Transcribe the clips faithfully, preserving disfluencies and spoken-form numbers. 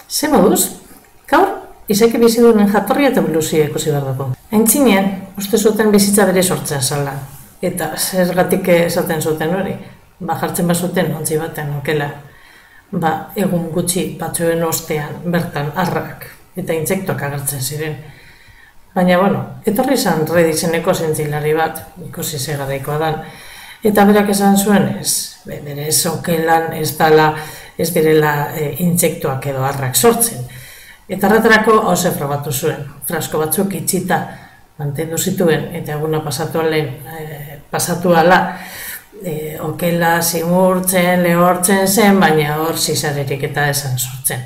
Ze moduz, gaur, izaki bizidunen jatorria eta evoluzioa ikusi behar dugu. Aintzinean, uste zuten bizitza bere sortzea zala. Eta zergatik esaten zuten hori. Ba, jartzen bazuten ontzi baten okela. Ba, egun gutxi batzuen ostean bertan arrak eta intsektuak agertzen ziren. Baina, bueno, etorri izan Red izeneko zientzilari bat, ikusi zegaraikoa dan. Eta berak esan zuen ez, bere ez okelan ez dala, ez direla e, intsektuak edo arrak sortzen. Eta horretarako hauze frogatu zuen, frasko batzuk itxita mantendu zituen, eta eguna pasatu alen, e, pasatu ala, e, okela zimurtzen, lehortzen zen, baina hor zizarerik eta esan sortzen.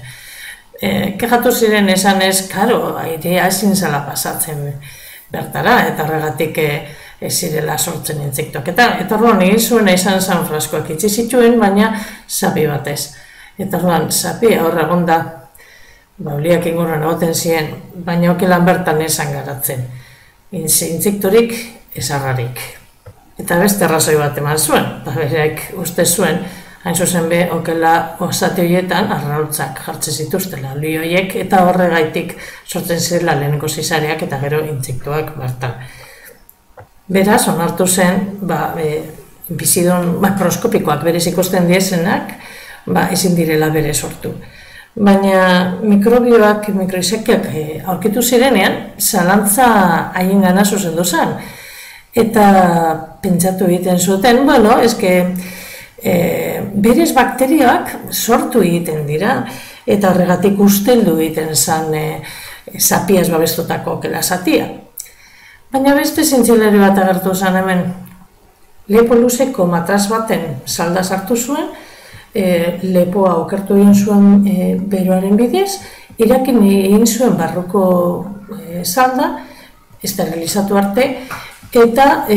E, kejatu ziren esan ez, karo, airea ezin zala pasatzen bertara, eta horregatik e, ez zirela sortzen intsektuak. Eta, eta orduan egin zuen izan zan fraskoak itxi zituen, baina sapi batez. Eta orduan sapia hor egon da, bauliak inguruan egoten ziren, baina okelan bertan esan garatzen. Intsekturik ezarrarik. Eta beste arrazoi bat eman zuen, eta bereak uste zuen, hain zuzen be, okela osate horietan arrautzak jartzen zituztela, oli horiek, eta horregaitik sortzen zirela lehenengo zizareak eta gero intsektuak bertan. Beraz, onartu zen, ba, e, bizidun makroskopikoak berez ikusten diezenak, ba, ezin direla bere sortu. Baina mikrobioak, mikroizekiak e, aurkitu zirenean, zalantza haien gana zuzendu zen. Eta pentsatu egiten zuten, bueno, eske e, berez bakterioak sortu egiten dira, eta horregatik usteldu egiten zen e, sapiaz babestutako okela zatia. Baina beste zientzilari bat agertu zen hemen, lepo luzeko matraz baten salda sartu zuen, e, lepoa okertu egin zuen e, beroaren bidez, irakin egin zuen barruko e, salda, esterilizatu arte, eta e,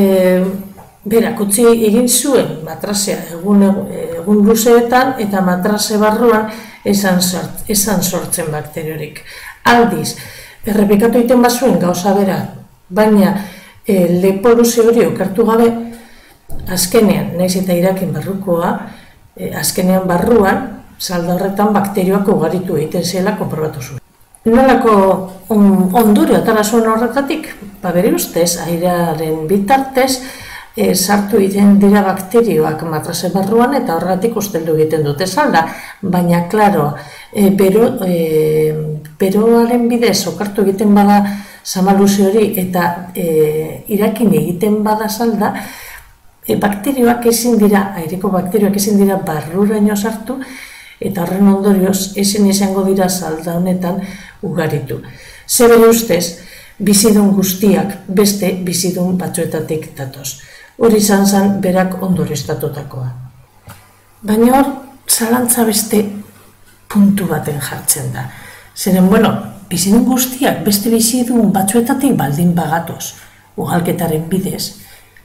berak utzi egin zuen matrazea egun, egun luzeetan, eta matraze barruan esan, sort, esan sortzen bakteriorik. Aldiz, errepikatu egiten bazuen gauza bera, baina e, lepo luze hori okertu gabe, azkenean, naiz eta irakin barrukoa, e, azkenean barruan, salda horretan bakterioak ugaritu egiten zela konprobatu zuen. Nolako on, ondorio atara zuen horretatik? Ba, bere ustez, airearen bitartez, e, sartu egiten dira bakterioak matraze barruan eta horregatik usteldu egiten dute salda. Baina, klaro, e, bero, e, beroaren bidez okartu egiten bada zamaluze hori eta e, irakin egiten bada salda, e, bakterioak ezin dira, aireko bakterioak ezin dira barruraino sartu, eta horren ondorioz ezin izango dira salda honetan ugaritu. Ze bere ustez, bizidun guztiak beste bizidun batzuetatik datoz. Hori izan zen berak ondorioztatutakoa. Baina hor, zalantza beste puntu baten jartzen da. Zeren, bueno, bizidun guztiak beste bizidun batzuetatik baldin bagatoz, ugalketaren bidez,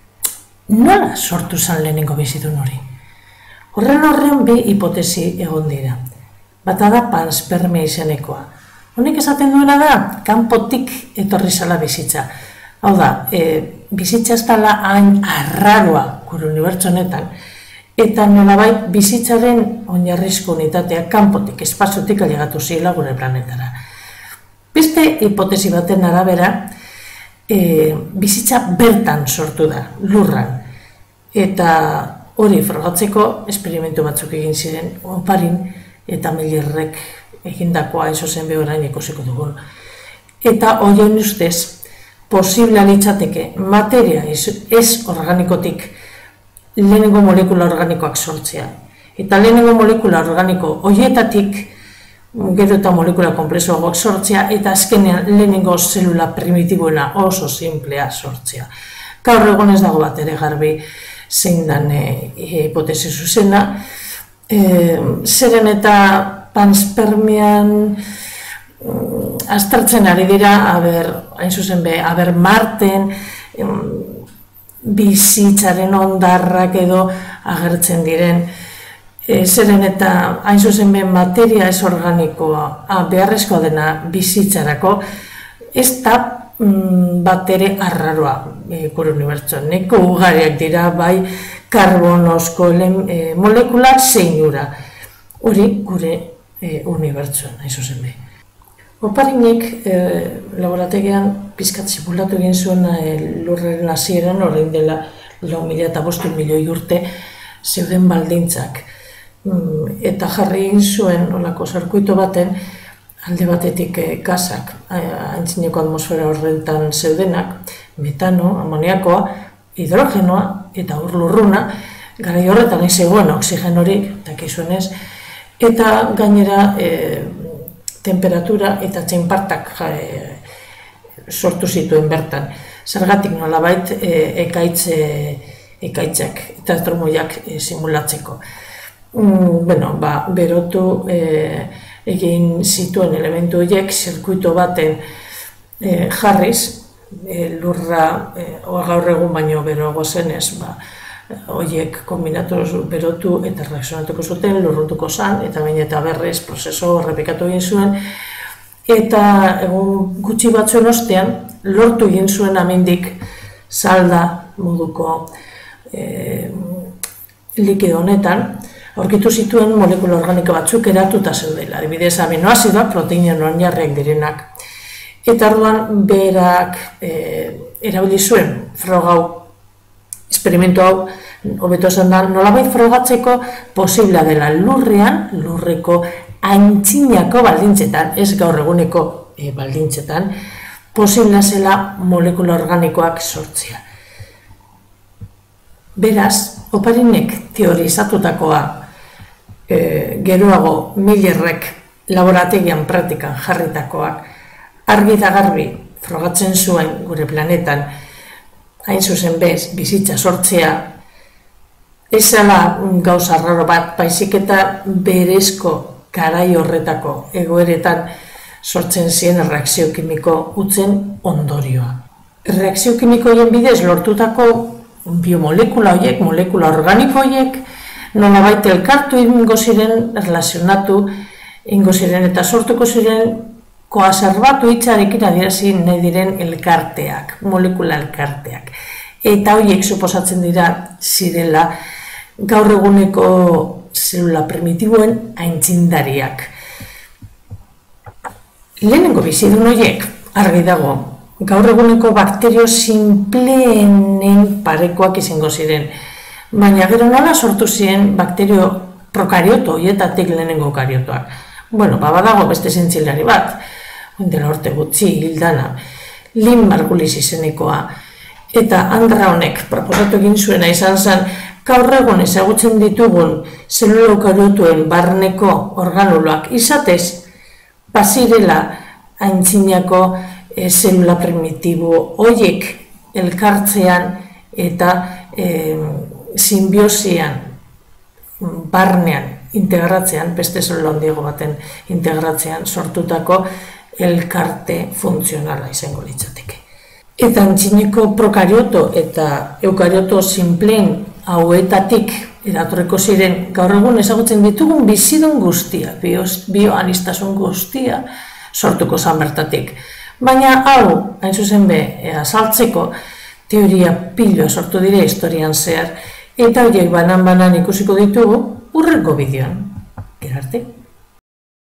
nola sortu zen lehenengo bizidun hori? Horren horren bi hipotesi egon dira. Bata da panspermia izenekoa. Honek esaten duena da, kanpotik etorri zala bizitza. Hau da, e, bizitza ez dela hain arraroa gure unibertso honetan, eta nolabait bizitzaren oinarrizko unitatea kanpotik, espaziotik ailegatu ziela gure planetara. Beste hipotesi baten arabera, e, bizitza bertan sortu da, lurran. Eta hori frogatzeko esperimentu batzuk egin ziren, oparin eta millerrek egindakoa ez zen behorain ikusiko dugun. Eta horien ustez, posiblea litzateke materia ez organikotik lehenengo molekula organikoak sortzea. Eta lehenengo molekula organiko horietatik gero eta molekula komplexuagoak sortzea, eta azkenean lehenengo zelula primitiboena oso simplea sortzea. Gaur egon ez dago bat ere garbi zein dan e, hipotesi zuzena. E, zeren eta panspermian um, aztertzen ari dira, aber, hain zuzen be, aber Marten um, bizitzaren ondarrak edo agertzen diren. E, zeren eta hain zuzen be materia ez organikoa ah, beharrezkoa dena bizitzarako, ez da mm, bat ere arraroa e, gure unibertsoan. Neko ugariak dira bai karbonozko e, molekulak zein ura. Hori gure e, unibertsuan, hain zuzen be. Oparinek e, laborategian pizkat zipulatu egin zuen e, lurraren hasieran, orain dela lau mila eta bost milioi urte zeuden baldintzak. Mm, eta jarri egin zuen olako zirkuito baten, alde batetik e, gasak, antzineko atmosfera horretan zeudenak, metano, amoniakoa, hidrogenoa eta ur lurruna, garai horretan ez zegoen oxigenorik, dakizuenez, eta gainera e, temperatura eta txinpartak e, sortu zituen bertan. Zergatik nolabait e, ekaitz, e, ekaitzak eta trumoiak e, simulatzeko. Mm, bueno, ba, berotu e, egin zituen elementu horiek zirkuito baten e, jarriz, e, lurra e, gaur egun baino beroago zenez, ba, horiek kombinatu berotu eta reakzionatuko zuten, lurrutuko zan, eta baina eta berriz prozeso errepikatu egin zuen, eta egun gutxi batzuen ostean, lortu egin zuen amendik salda moduko e, likido honetan, aurkitu zituen molekula organiko batzuk eratuta zeudela, adibidez aminoazidoak, proteinen oinarriak direnak. Eta orduan berak e, erabili zuen frogau, esperimentu hau, hobeto esan da, nolabait frogatzeko posiblea dela lurrean, lurreko aintzinako baldintzetan, ez gaur eguneko e, baldintzetan, posiblea zela molekula organikoak sortzea. Beraz, Oparinek teorizatutakoa e, geroago Millerrek laborategian praktikan jarritakoak argi eta garbi frogatzen zuen gure planetan, hain zuzen bez, bizitza sortzea, ez zela gauza raro bat, baizik eta berezko garai horretako egoeretan sortzen ziren reakzio kimiko utzen ondorioa. Reakzio kimiko horien bidez lortutako biomolekula horiek, molekula organiko horiek, nolabait elkartu ingo ziren, erlazionatu ingo ziren eta sortuko ziren koazerbatu hitzarekin adierazi nahi diren elkarteak, molekula elkarteak. Eta horiek suposatzen dira zirela gaur eguneko zelula primitiboen aintzindariak. Lehenengo bizidun horiek, argi dago, gaur eguneko bakterio sinpleenen parekoak izango ziren. Baina gero nola sortu ziren bakterio prokarioto horietatik lehenengo kariotoak. Bueno, badago beste zentzilari bat, dela urte gutxi hildana, Lynn Margulis izenekoa, eta Andra honek proposatu egin zuena izan zen, gaur egun ezagutzen ditugun zelula eukariotuen barneko organuloak izatez, bazirela aintzinako e, zelula primitibo horiek elkartzean eta e, simbiosian, barnean, integratzean, beste zelula handiago baten integratzean sortutako elkarte funtzionala izango litzateke. Eta antzineko prokarioto eta eukarioto sinpleen hauetatik eratorreko ziren gaur egun ezagutzen ditugun bizidun guztia, bioanistasun guztia sortuko zan bertatik. Baina hau, hain zuzen be, azaltzeko teoria piloa sortu dire historian zehar, eta horiek banan-banan ikusiko ditugu urrengo bideoan. Gerarte?